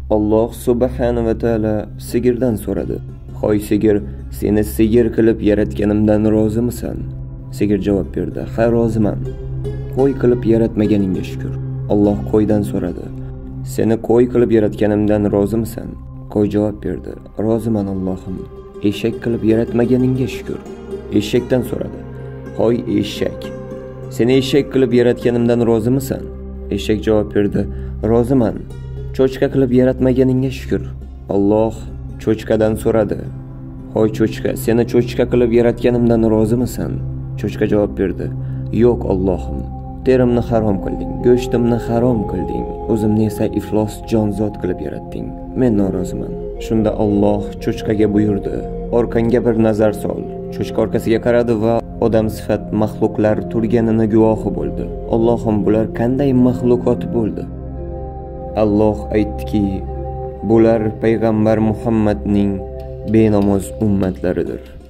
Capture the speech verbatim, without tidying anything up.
Alloh subhanahu va taolo sigirdan so'radi: "Hoy sigir, seni sigir qilib yaratganimdan rozimisan?" Sigir javob berdi: "Ha, roziman." "Qo'y qilib yaratmaganingga shukr." Alloh qo'ydan so'radi: "Seni qo'y qilib yaratganimdan rozimisan?" Qo'y javob berdi: "Roziman Allohim." "Eshak qilib yaratmaganingga shukr." Eshakdan so'radi: "Hoy eshak, seni eshak qilib yaratganimdan rozimisan?" Eshak javob berdi: "Roziman." "Cho'chqa qilib yaratmaganingga shukr." Alloh cho'chqadan so'radi: "Hoy cho'chqa, seni cho'chqa qilib yaratganimdan rozimisan?" Cho'chqa javob berdi: "Yo'q Allohim. Terimni harom qilding, go'shtimni harom qilding, o'zimni esa iflos jonzot qilib yaratding. Men noroziman." Shunda Alloh cho'chqaga buyurdi: "Orqangga bir nazar sol." Cho'chqa orqasiga qaradi va odam sifat maxluqlar turganini guvohi bo'ldi. Allohim, bular qanday maxluqot bo'ldi? Alloh aytdiki, bular payg'ambar Muhammadning benamoz ummatlaridir.